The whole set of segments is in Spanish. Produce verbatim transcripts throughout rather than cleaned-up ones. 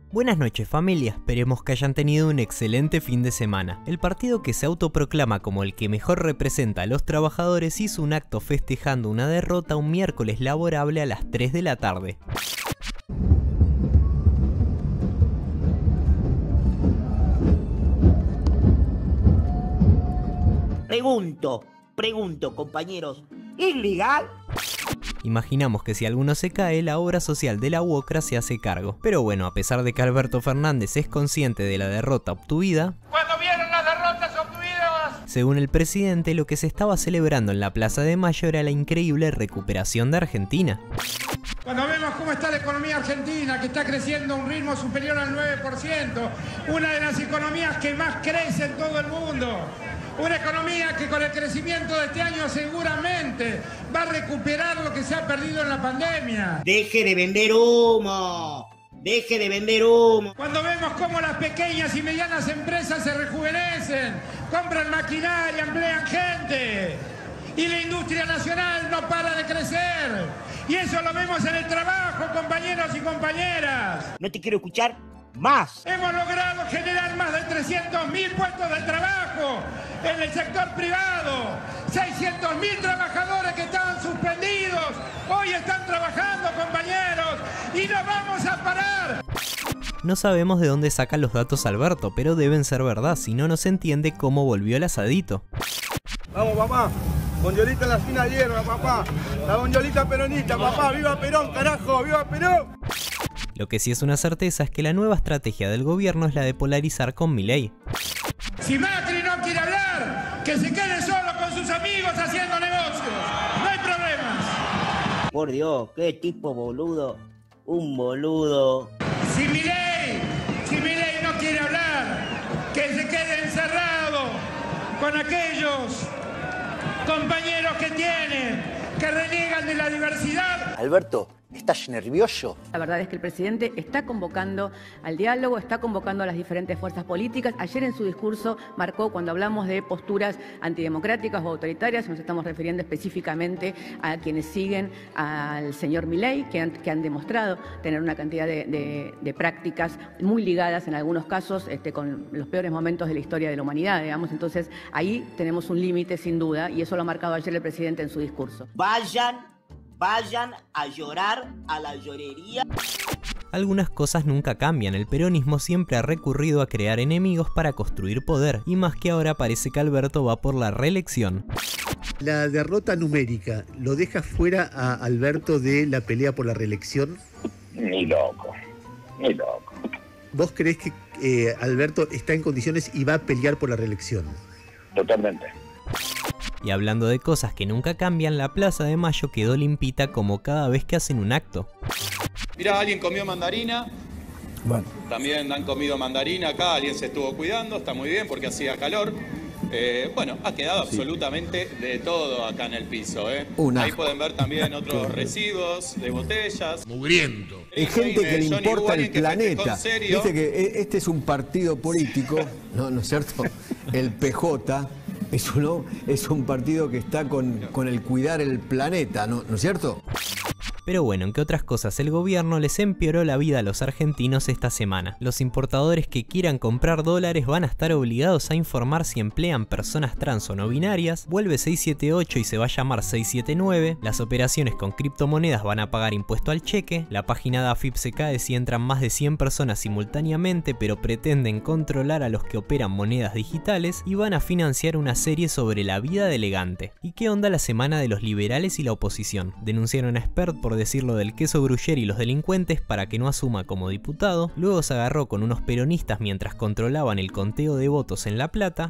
Buenas noches familia, esperemos que hayan tenido un excelente fin de semana. El partido que se autoproclama como el que mejor representa a los trabajadores hizo un acto festejando una derrota un miércoles laborable a las tres de la tarde. Pregunto, pregunto compañeros, ¿es legal? Imaginamos que si alguno se cae, la obra social de la UOCRA se hace cargo. Pero bueno, a pesar de que Alberto Fernández es consciente de la derrota obtuvida, ¿cuándo vieron las derrotas obtuvidas? Según el presidente, lo que se estaba celebrando en la Plaza de Mayo era la increíble recuperación de Argentina. Cuando vemos cómo está la economía argentina, que está creciendo a un ritmo superior al nueve por ciento, una de las economías que más crece en todo el mundo, una economía que con el crecimiento de este año seguramente va a recuperar lo que se ha perdido en la pandemia. Deje de vender humo, deje de vender humo. Cuando vemos cómo las pequeñas y medianas empresas se rejuvenecen, compran maquinaria, emplean gente, y la industria nacional no para de crecer. Y eso lo vemos en el trabajo, compañeros y compañeras. No te quiero escuchar más. Hemos logrado generar más de trescientos mil puestos de trabajo en el sector privado. seiscientos mil trabajadores que estaban suspendidos hoy están trabajando, compañeros, y no vamos a parar. No sabemos de dónde saca los datos Alberto, pero deben ser verdad, si no, no se entiende cómo volvió el asadito. Vamos, papá. Bondiolita en la fina hierba, papá. La bondiolita peronista, papá. ¡Viva Perón, carajo! ¡Viva Perón! Lo que sí es una certeza es que la nueva estrategia del gobierno es la de polarizar con Milei. Si Macri no quiere hablar, que se quede solo con sus amigos haciendo negocios. No hay problemas. Por Dios, qué tipo boludo. Un boludo. Si Milei, si Milei no quiere hablar, que se quede encerrado con aquellos compañeros que tiene, que reniegan de la diversidad. Alberto, ¿estás nervioso? La verdad es que el presidente está convocando al diálogo, está convocando a las diferentes fuerzas políticas. Ayer en su discurso marcó, cuando hablamos de posturas antidemocráticas o autoritarias, nos estamos refiriendo específicamente a quienes siguen al señor Milei, que han, que han demostrado tener una cantidad de, de, de prácticas muy ligadas en algunos casos este, con los peores momentos de la historia de la humanidad, digamos. Entonces ahí tenemos un límite sin duda, y eso lo ha marcado ayer el presidente en su discurso. Vayan Vayan a llorar a la llorería. Algunas cosas nunca cambian, el peronismo siempre ha recurrido a crear enemigos para construir poder, y más que ahora parece que Alberto va por la reelección. La derrota numérica, ¿lo deja fuera a Alberto de la pelea por la reelección? Ni loco, ni loco. ¿Vos creés que eh, Alberto está en condiciones y va a pelear por la reelección? Totalmente. Y hablando de cosas que nunca cambian, la Plaza de Mayo quedó limpita como cada vez que hacen un acto. Mirá, alguien comió mandarina. Bueno. También han comido mandarina acá, alguien se estuvo cuidando, está muy bien porque hacía calor. Eh, bueno, ha quedado sí. absolutamente de todo acá en el piso. ¿eh? Ahí pueden ver también otros residuos de botellas. Mugriento. Es gente que le importa el planeta. Dice que este es un partido político, ¿no, ¿no es cierto? El P J. Es, uno, es un partido que está con, con el cuidar el planeta, ¿no, ¿no es cierto? Pero bueno, en que otras cosas, el gobierno les empeoró la vida a los argentinos esta semana. Los importadores que quieran comprar dólares van a estar obligados a informar si emplean personas trans o no binarias, vuelve seiscientos setenta y ocho y se va a llamar seiscientos setenta y nueve, las operaciones con criptomonedas van a pagar impuesto al cheque, la página de A F I P se cae si entran más de cien personas simultáneamente pero pretenden controlar a los que operan monedas digitales, y van a financiar una serie sobre la vida de elegante. ¿Y qué onda la semana de los liberales y la oposición? Denunciaron a Spert por decirlo del queso Gruyère y los delincuentes para que no asuma como diputado, luego se agarró con unos peronistas mientras controlaban el conteo de votos en La Plata.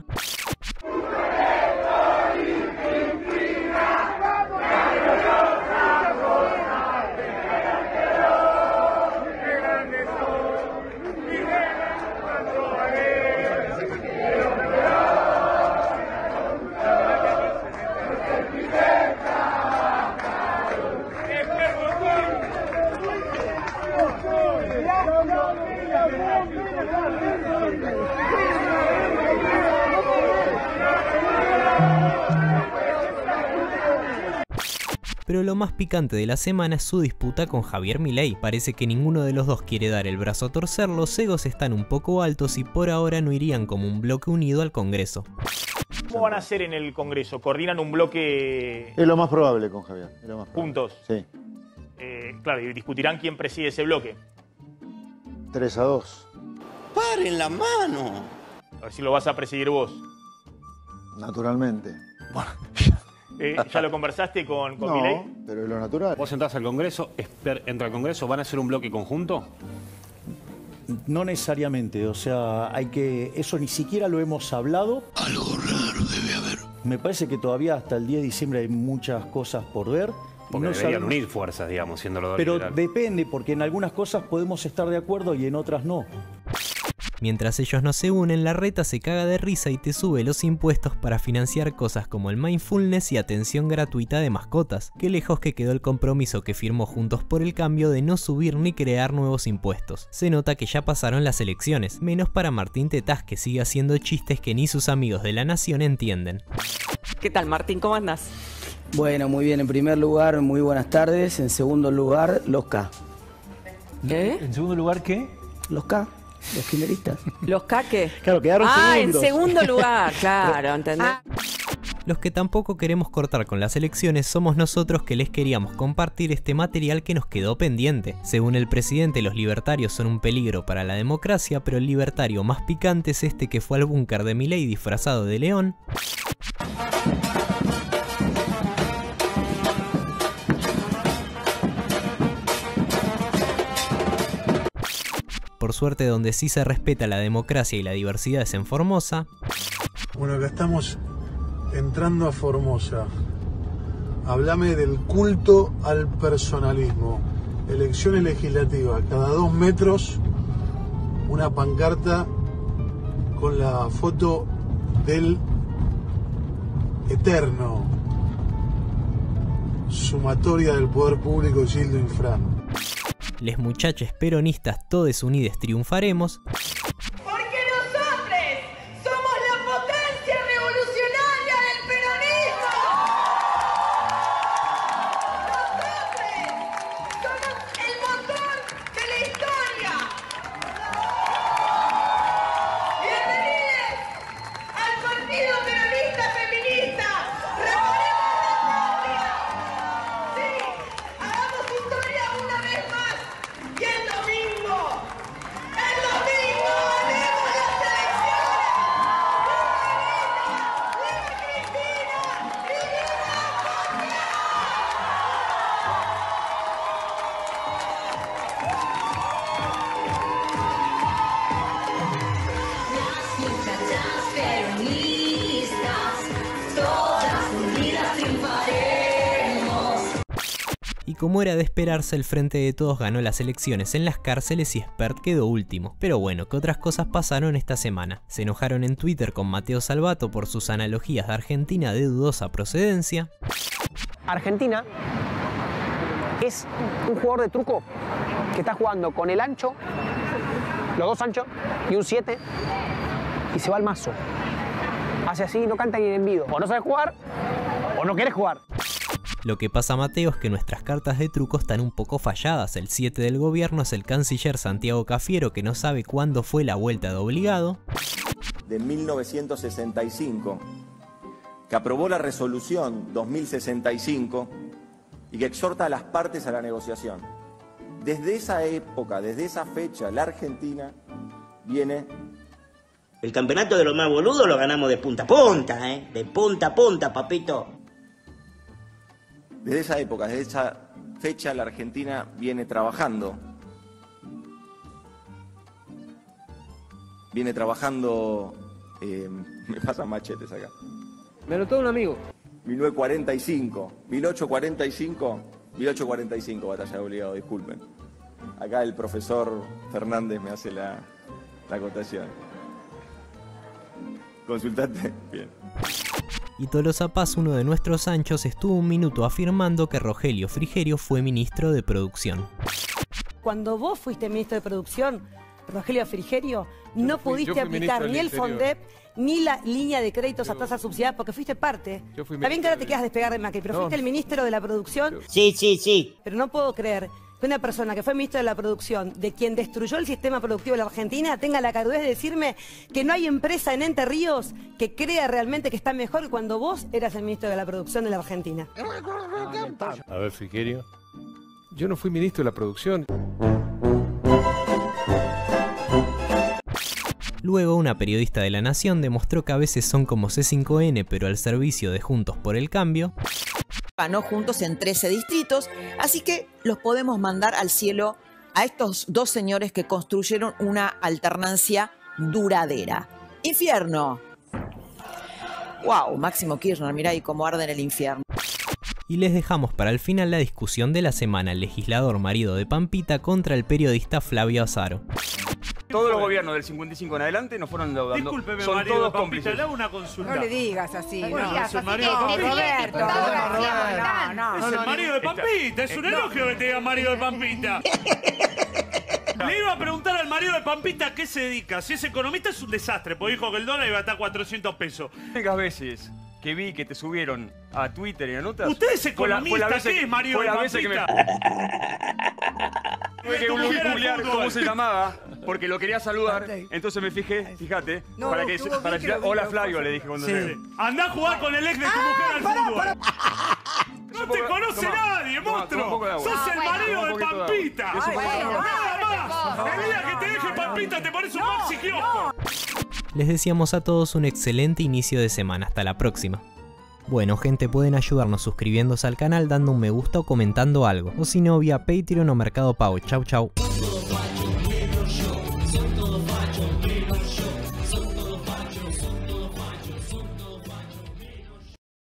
Pero lo más picante de la semana es su disputa con Javier Milei. Parece que ninguno de los dos quiere dar el brazo a torcer, los egos están un poco altos y por ahora no irían como un bloque unido al Congreso. ¿Cómo van a hacer en el Congreso? ¿Coordinan un bloque? Es lo más probable con Javier. Es lo más probable. ¿Juntos? Sí. Eh, claro, y discutirán quién preside ese bloque. tres a dos. ¡Paren la mano! A ver si lo vas a presidir vos. Naturalmente. Bueno, eh, ¿ya lo conversaste con, con no, Milei? pero es lo natural. Vos entrás al Congreso, entra al Congreso, ¿van a hacer un bloque conjunto? No necesariamente, o sea, hay que... Eso ni siquiera lo hemos hablado. Algo raro debe haber. Me parece que todavía hasta el diez de diciembre hay muchas cosas por ver. Porque no deberían sabemos... unir fuerzas, digamos, siendo lo Pero liberal. depende, porque en algunas cosas podemos estar de acuerdo y en otras no. Mientras ellos no se unen, la reta se caga de risa y te sube los impuestos para financiar cosas como el mindfulness y atención gratuita de mascotas. Qué lejos que quedó el compromiso que firmó Juntos por el Cambio de no subir ni crear nuevos impuestos. Se nota que ya pasaron las elecciones, menos para Martín Tetaz, que sigue haciendo chistes que ni sus amigos de la nación entienden. ¿Qué tal, Martín? ¿Cómo andás? Bueno, muy bien. En primer lugar, muy buenas tardes. En segundo lugar, los K. ¿Eh? ¿En segundo lugar qué? Los K. Los kirchneristas. ¿Los K qué? Claro, quedaron ah, segundos. en segundo lugar, claro, ¿entendés? Ah. Los que tampoco queremos cortar con las elecciones somos nosotros, que les queríamos compartir este material que nos quedó pendiente. Según el presidente, los libertarios son un peligro para la democracia, pero el libertario más picante es este que fue al búnker de Milei disfrazado de león. Por suerte, donde sí se respeta la democracia y la diversidad es en Formosa. Bueno, acá estamos entrando a Formosa. Háblame del culto al personalismo. Elecciones legislativas. Cada dos metros una pancarta con la foto del eterno sumatoria del poder público Gildo Infran. Les muchaches peronistas todes unides triunfaremos. Porque nosotros somos la potencia revolucionaria del peronismo. Nosotros somos el motor de la historia. Bienvenidos al Partido Peronista Feminista. Reparemos la patria. Sí, hagamos historia una vez más. Y el domingo, el domingo ganemos las elecciones. ¡Viva Cristina! ¡Viva Cristina! Las muchachas peronistas, todas unidas triunfaremos. Y como era de esperarse, el Frente de Todos ganó las elecciones en las cárceles y Espert quedó último. Pero bueno, ¿qué otras cosas pasaron esta semana? Se enojaron en Twitter con Mateo Salvato por sus analogías de Argentina de dudosa procedencia. Argentina es un jugador de truco que está jugando con el ancho, los dos anchos y un siete y se va al mazo. Hace así, no canta ni en envido. O no sabe jugar o no quiere jugar. Lo que pasa, Mateo, es que nuestras cartas de truco están un poco falladas. El siete del gobierno es el canciller Santiago Cafiero, que no sabe cuándo fue la vuelta de obligado. De mil novecientos sesenta y cinco, que aprobó la resolución dos mil sesenta y cinco y que exhorta a las partes a la negociación. Desde esa época, desde esa fecha, la Argentina viene... El campeonato de los más boludos lo ganamos de punta a punta, ¿eh? De punta a punta, papito. Desde esa época, desde esa fecha, la Argentina viene trabajando. Viene trabajando... Eh, me pasan machetes acá. Me anotó un amigo. mil novecientos cuarenta y cinco. mil ochocientos cuarenta y cinco. mil ochocientos cuarenta y cinco, batalla de obligado, disculpen. Acá el profesor Fernández me hace la, la acotación. Consultate. Bien. Y Tolosa Paz, uno de nuestros anchos, estuvo un minuto afirmando que Rogelio Frigerio fue ministro de producción. Cuando vos fuiste ministro de producción, Rogelio Frigerio, no fui- yo pudiste fui ministro aplicar del ni el Interior. FONDEP ni la línea de créditos a tasas subsidiadas porque fuiste parte. Yo fui Está bien que ahora te ministro quedas despegar de Macri, pero No. fuiste el ministro de la producción. Sí, sí, sí. Pero no puedo creer que una persona que fue ministro de la producción, de quien destruyó el sistema productivo de la Argentina, tenga la carudez de decirme que no hay empresa en Entre Ríos que crea realmente que está mejor que cuando vos eras el ministro de la producción de la Argentina. A ver, Frigerio. Yo no fui ministro de la producción. Luego, una periodista de La Nación demostró que a veces son como C cinco N pero al servicio de Juntos por el Cambio. Ganó Juntos en trece distritos, así que los podemos mandar al cielo a estos dos señores que construyeron una alternancia duradera. Infierno. Wow, Máximo Kirchner, mirá ahí cómo arde en el infierno. Y les dejamos para el final la discusión de la semana, el legislador marido de Pampita contra el periodista Flavio Azaro. Todos los gobiernos del cincuenta y cinco en adelante nos fueron endeudando. Discúlpeme, Son marido todos de Pampita, cómplices. le hago una consulta. No le digas así. No, no, es el marido de no, Pampita. Roberto, No, no, no, Es no, el marido de Pampita, es un elogio que te diga marido de Pampita. Le iba a preguntar al marido de Pampita a qué se dedica. Si es economista es un desastre, porque dijo que el dólar iba a estar a cuatrocientos pesos. Las únicas veces que vi que te subieron a Twitter y a notas... Usted es fue la- fue la economista, vez ¿qué que- es marido fue de la vez que me- Pampita? Tuve que Tu mujer al googlear fútbol. cómo se llamaba, porque lo quería saludar. Entonces me fijé, fíjate, No, para no, que estuvo para bien decir, que lo vi, hola lo Flavio, fue- le dije cuando Sí. llegué. Andá a jugar con el ex de tu mujer al fútbol. No te conoce Toma, nadie, toma, monstruo. toma un poco de agua. Sos Ah, el bueno. marido Toma de un poquito de agua. Pampita. Eso fue Ay, todo. nada más. El día que te deje Pampita te pones un maxi kiosco. Les deseamos a todos un excelente inicio de semana. Hasta la próxima. Bueno, gente, pueden ayudarnos suscribiéndose al canal, dando un me gusta o comentando algo. O si no, vía Patreon o Mercado Pago. Chau, chau.